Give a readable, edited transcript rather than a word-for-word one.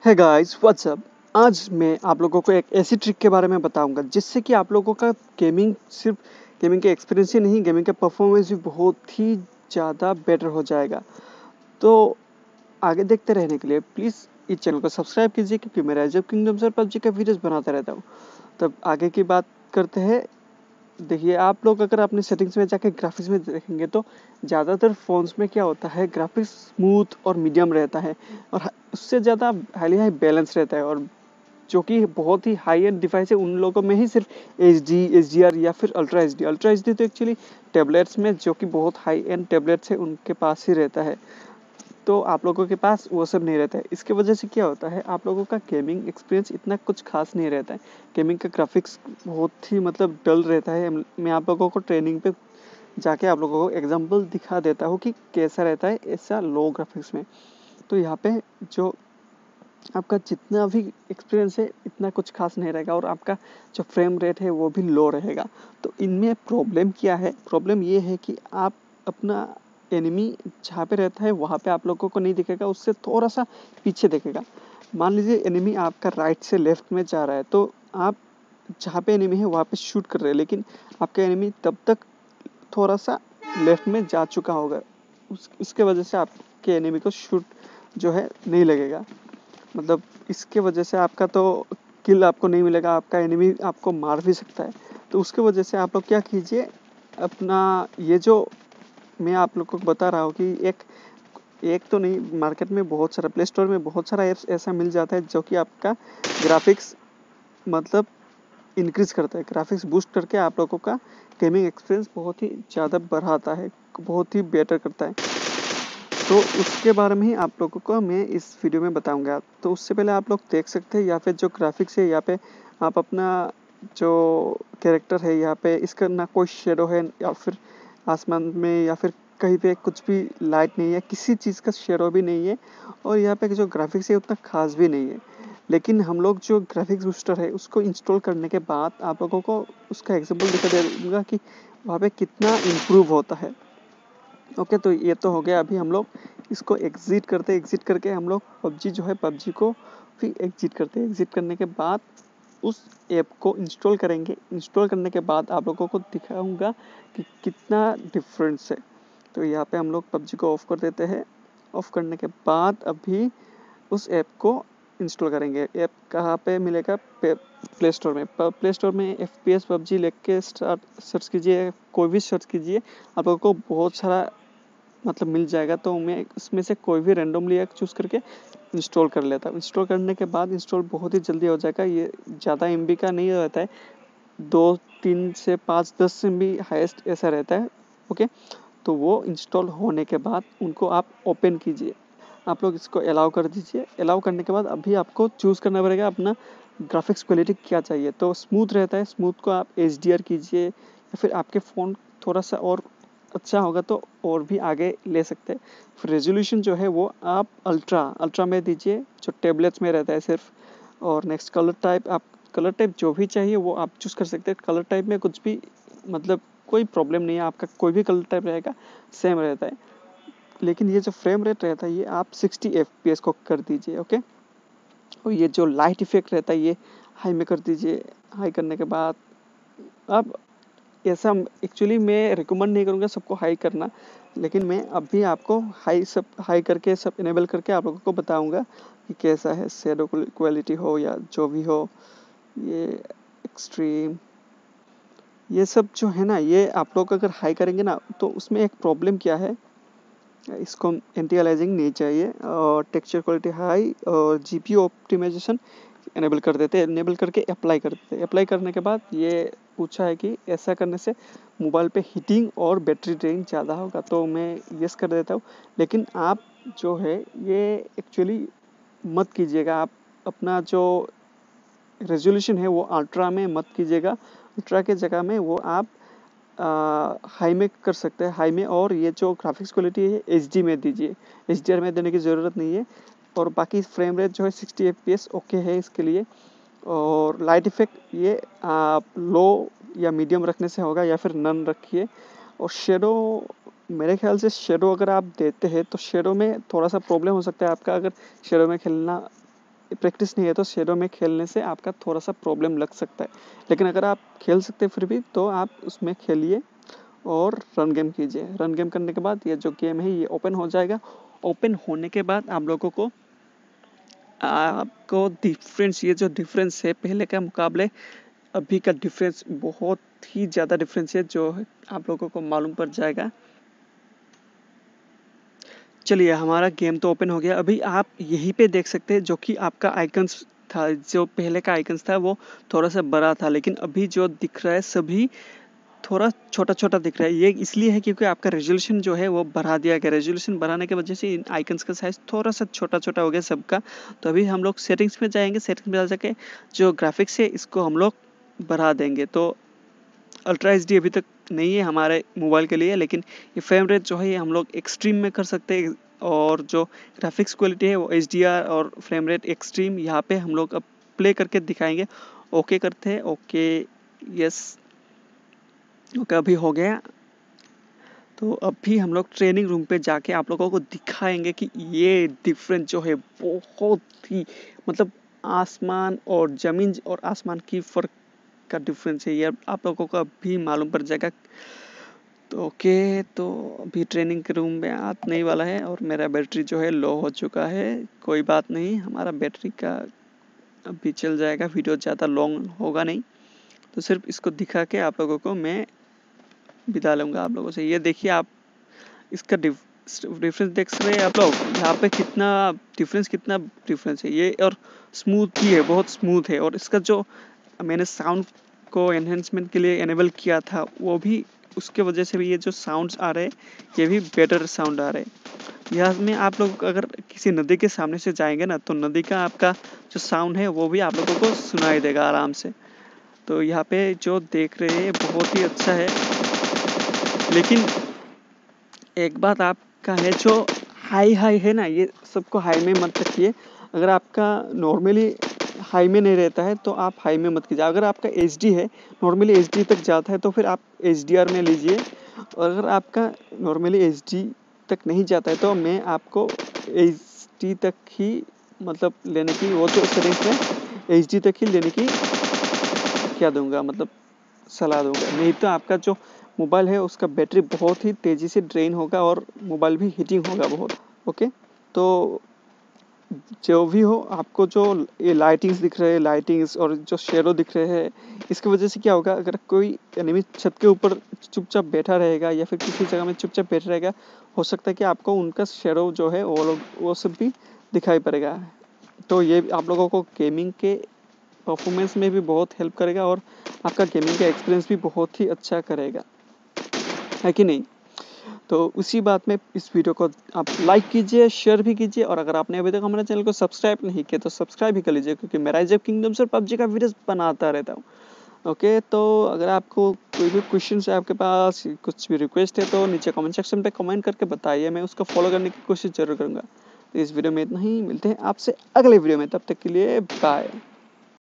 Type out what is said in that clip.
है guys what's up. आज मैं आप लोगों को एक ऐसी ट्रिक के बारे में बताऊंगा जिससे कि आप लोगों का गेमिंग सिर्फ गेमिंग के एक्सपीरियंस ही नहीं, गेमिंग का परफॉर्मेंस भी बहुत ही ज़्यादा बेटर हो जाएगा। तो आगे देखते रहने के लिए प्लीज़ इस चैनल को सब्सक्राइब कीजिए, क्योंकि मैं राइज ऑफ किंगडम्स और पबजी का वीडियोस बनाता रहता हूँ। तब आगे की बात करते हैं। देखिए, आप लोग अगर अपने सेटिंग्स में जाके ग्राफिक्स में देखेंगे तो ज़्यादातर फ़ोन्स में क्या होता है, ग्राफिक्स स्मूथ और मीडियम रहता है और उससे ज़्यादा हाई बैलेंस रहता है। और जो कि बहुत ही हाई एंड डिवाइस है, उन लोगों में ही सिर्फ HDR या फिर अल्ट्रा एच डी तो एक्चुअली टैबलेट्स में, जो कि बहुत हाई एंड टैबलेट्स है, उनके पास ही रहता है। तो आप लोगों के पास वो सब नहीं रहता है। इसके वजह से क्या होता है, आप लोगों का गेमिंग एक्सपीरियंस इतना कुछ खास नहीं रहता है। गेमिंग का ग्राफिक्स बहुत ही डल रहता है। मैं आप लोगों को ट्रेनिंग पे जाके आप लोगों को एग्जांपल दिखा देता हूँ कि कैसा रहता है ऐसा लो ग्राफिक्स में। तो यहाँ पे जो आपका जितना भी एक्सपीरियंस है इतना कुछ खास नहीं रहेगा और आपका जो फ्रेम रेट है वो भी लो रहेगा। तो इनमें प्रॉब्लम क्या है, प्रॉब्लम ये है कि आप अपना एनिमी जहाँ पे रहता है वहाँ पे आप लोगों को नहीं दिखेगा, उससे थोड़ा सा पीछे दिखेगा। मान लीजिए एनिमी आपका राइट से लेफ्ट में जा रहा है, तो आप जहाँ पे एनिमी है वहाँ पे शूट कर रहे हैं, लेकिन आपका एनिमी तब तक थोड़ा सा लेफ्ट में जा चुका होगा। इसके वजह से आपके एनिमी को शूट जो है नहीं लगेगा। इसके वजह से आपका तो किल आपको नहीं मिलेगा, आपका एनिमी आपको मार भी सकता है। तो उसके वजह से आप लोग क्या कीजिए, अपना ये जो मैं आप लोग को बता रहा हूँ कि एक एक तो नहीं, मार्केट में बहुत सारा, प्ले स्टोर में बहुत सारा ऐप्स ऐसा मिल जाता है जो कि आपका ग्राफिक्स इंक्रीज करता है, ग्राफिक्स बूस्ट करके आप लोगों का गेमिंग एक्सपीरियंस बहुत ही ज़्यादा बढ़ाता है, बहुत ही बेटर करता है। तो उसके बारे में ही आप लोगों को मैं इस वीडियो में बताऊंगा। तो उससे पहले आप लोग देख सकते हैं यहाँ पे जो ग्राफिक्स है, यहाँ पे आप अपना जो कैरेक्टर है, यहाँ पे इसका ना कोई शेडो है या फिर आसमान में या फिर कहीं पे कुछ भी लाइट नहीं है, किसी चीज़ का शेडो भी नहीं है। और यहाँ पे जो ग्राफिक्स है उतना खास भी नहीं है। लेकिन हम लोग जो ग्राफिक्स बूस्टर है उसको इंस्टॉल करने के बाद आप लोगों को उसका एग्जाम्पल दिखा दूंगा कि वहाँ पे कितना इम्प्रूव होता है। ओके, तो ये तो हो गया। अभी हम लोग इसको एग्जिट करके हम लोग पबजी जो है, पबजी को फिर एग्जिट करते हैं। एग्जिट करने के बाद उस ऐप को इंस्टॉल करेंगे। इंस्टॉल करने के बाद आप लोगों को दिखाऊंगा कि कितना डिफरेंस है। तो यहाँ पे हम लोग पबजी को ऑफ कर देते हैं। ऑफ करने के बाद अभी उस ऐप को इंस्टॉल करेंगे। ऐप कहाँ पे मिलेगा, प्ले स्टोर में। प्ले स्टोर में FPS पबजी लिख के सर्च कीजिए, कोई भी सर्च कीजिए, आप लोगों को बहुत सारा मिल जाएगा। तो मैं इसमें से कोई भी रैंडमली एक चूज़ करके इंस्टॉल कर लेता हूँ। इंस्टॉल करने के बाद इंस्टॉल बहुत ही जल्दी हो जाएगा। ये ज़्यादा MB का नहीं रहता है, 2-3 से 5-10 MB हाईएस्ट ऐसा रहता है। ओके, तो वो इंस्टॉल होने के बाद उनको आप ओपन कीजिए। आप लोग इसको अलाउ कर दीजिए। अलाउ करने के बाद अभी आपको चूज़ करना पड़ेगा अपना ग्राफिक्स क्वालिटी क्या चाहिए। तो स्मूथ रहता है, स्मूथ को आप HDR कीजिए, या फिर आपके फ़ोन थोड़ा सा और अच्छा होगा तो और भी आगे ले सकते हैं। फिर रेजोल्यूशन जो है वो आप अल्ट्रा में दीजिए, जो टैबलेट्स में रहता है सिर्फ। और नेक्स्ट कलर टाइप जो भी चाहिए वो आप चूज़ कर सकते हैं। कलर टाइप में कुछ भी कोई प्रॉब्लम नहीं है, आपका कोई भी कलर टाइप रहेगा सेम रहता है। लेकिन ये जो फ्रेम रेट रहता है ये आप 60 FPS को कर दीजिए। ओके, और ये जो लाइट इफेक्ट रहता है ये हाई में कर दीजिए। हाई करने के बाद अब ऐसा एक्चुअली मैं रिकमेंड नहीं करूँगा सबको हाई करना, लेकिन मैं अभी आपको हाई करके सब इनेबल करके आप लोगों को बताऊंगा कि कैसा है, शैडो क्वालिटी हो या जो भी हो, ये एक्सट्रीम, ये सब जो है ना, ये आप लोग अगर हाई करेंगे ना तो उसमें एक प्रॉब्लम क्या है, इसको एंटी अलाइजिंग नहीं चाहिए। और टेक्सचर क्वालिटी हाई और GPU ऑप्टिमाइजेशन इनेबल कर देते हैं। इनेबल करके अप्लाई कर देते हैं। अप्लाई करने के बाद ये पूछा है कि ऐसा करने से मोबाइल पे हीटिंग और बैटरी ड्रेन ज़्यादा होगा, तो मैं यस कर देता हूँ। लेकिन आप जो है ये एक्चुअली मत कीजिएगा। आप अपना जो रेजोल्यूशन है वो अल्ट्रा में मत कीजिएगा। अल्ट्रा के जगह में वो आप हाई में कर सकते हैं, हाई में। और ये जो ग्राफिक्स क्वालिटी है HD में दीजिए, HDR में देने की ज़रूरत नहीं है। और बाकी फ्रेम रेट जो है 60 FPS ओके है इसके लिए। और लाइट इफेक्ट ये आप लो या मीडियम रखने से होगा, या फिर नन रखिए। और शेडो, मेरे ख्याल से शेडो अगर आप देते हैं तो शेडो में थोड़ा सा प्रॉब्लम हो सकता है आपका, अगर शेडो में खेलना प्रैक्टिस नहीं है तो शैडो में खेलने से आपका थोड़ा सा प्रॉब्लम लग सकता है, लेकिन अगर आप खेल सकते हैं फिर भी तो आप उसमें खेलिए और रन गेम कीजिए। रन गेम करने के बाद ये जो गेम है ये ओपन हो जाएगा। ओपन होने के बाद आप लोगों को आपको डिफरेंस, ये जो डिफरेंस है पहले के मुकाबले अभी का डिफरेंस बहुत ही ज़्यादा डिफरेंस है जो आप लोगों को मालूम पड़ जाएगा। चलिए हमारा गेम तो ओपन हो गया। अभी आप यहीं पे देख सकते हैं जो कि आपका आइकन्स था, जो पहले का आइकन्स था वो थोड़ा सा बड़ा था, लेकिन अभी जो दिख रहा है सभी थोड़ा छोटा छोटा दिख रहा है। ये इसलिए है क्योंकि आपका रेजोल्यूशन जो है वो बढ़ा दिया गया। रेजोल्यूशन बढ़ाने की वजह से इन आइकन्स का साइज थोड़ा सा छोटा छोटा हो गया सबका। तो अभी हम लोग सेटिंग्स में जाएंगे, सेटिंग्स में जा सके जो ग्राफिक्स है इसको हम लोग बढ़ा देंगे। तो अल्ट्रा एचडी अभी तक नहीं है हमारे मोबाइल के लिए, लेकिन ये फ्रेम रेट जो है ये हम लोग एक्सट्रीम में कर सकते हैं, और जो ग्राफिक्स क्वालिटी है वो HDR और फ्रेम रेट एक्सट्रीम यहाँ पे हम लोग अब प्ले करके दिखाएंगे। ओके करते हैं, ओके यस ओके अभी हो गया। तो अभी हम लोग ट्रेनिंग रूम पे जाके आप लोगों को दिखाएंगे कि ये डिफरेंस जो है बहुत ही मतलब आसमान और ज़मीन और आसमान की फ़र्क का डिफरेंस है, ये आप लोगों को अभी मालूम पड़ जाएगा। तो ओके, तो अभी ट्रेनिंग के रूम में आने ही वाला है और मेरा बैटरी जो है लो हो चुका है। कोई बात नहीं, हमारा बैटरी का अभी चल जाएगा, वीडियो ज़्यादा लॉन्ग होगा नहीं, तो सिर्फ इसको दिखा के आप लोगों को मैं बिता लूँगा आप लोगों से। ये देखिए आप इसका डिफरेंस देख रहे हैं आप लोग, यहाँ पे कितना डिफरेंस है ये, और स्मूथ भी है, बहुत स्मूथ है। और इसका जो मैंने साउंड को एनहेंसमेंट के लिए एनेबल किया था वो भी, उसके वजह से भी ये जो साउंड्स आ रहे हैं ये भी बेटर साउंड आ रहे हैं। यहाँ में आप लोग अगर किसी नदी के सामने से जाएंगे ना तो नदी का आपका जो साउंड है वो भी आप लोगों को सुनाई देगा आराम से। तो यहाँ पे जो देख रहे हैं बहुत ही अच्छा है, लेकिन एक बात आपका है जो हाई है ना, ये सबको हाई में मत रखिए। अगर आपका नॉर्मली हाई में नहीं रहता है तो आप हाई में मत कीजिए। अगर आपका HD है, नॉर्मली HD तक जाता है तो फिर आप HDR में लीजिए, और अगर आपका नॉर्मली HD तक नहीं जाता है तो मैं आपको HD तक ही मतलब लेने की वो जो सेटिंग्स में HD तक ही लेने की क्या दूंगा, मतलब सलाह दूंगा। नहीं तो आपका जो मोबाइल है उसका बैटरी बहुत ही तेज़ी से ड्रेन होगा और मोबाइल भी हीटिंग होगा बहुत। ओके, तो जो भी हो, आपको जो ये लाइटिंग्स दिख रहे हैं, लाइटिंग्स और जो शेडो दिख रहे हैं, इसकी वजह से क्या होगा, अगर कोई एनिमी छत के ऊपर चुपचाप बैठा रहेगा या फिर किसी जगह में चुपचाप बैठा रहेगा, हो सकता है कि आपको उनका शेडो जो है वो सब भी दिखाई पड़ेगा। तो ये आप लोगों को गेमिंग के परफॉर्मेंस में भी बहुत हेल्प करेगा और आपका गेमिंग का एक्सपीरियंस भी बहुत ही अच्छा करेगा, है कि नहीं। तो उसी बात में इस वीडियो को आप लाइक कीजिए, शेयर भी कीजिए, और अगर आपने अभी तक हमारे चैनल को सब्सक्राइब नहीं किया तो सब्सक्राइब भी कर लीजिए, क्योंकि मैं राइज ऑफ किंगडम्स और PUBG का वीडियोस बनाता रहता हूँ। ओके, तो अगर आपको कोई भी क्वेश्चन है, आपके पास कुछ भी रिक्वेस्ट है तो नीचे कमेंट सेक्शन पे कमेंट करके बताइए, मैं उसको फॉलो करने की कोशिश जरूर करूँगा। तो इस वीडियो में इतना ही, मिलते हैं आपसे अगले वीडियो में, तब तक के लिए बाय।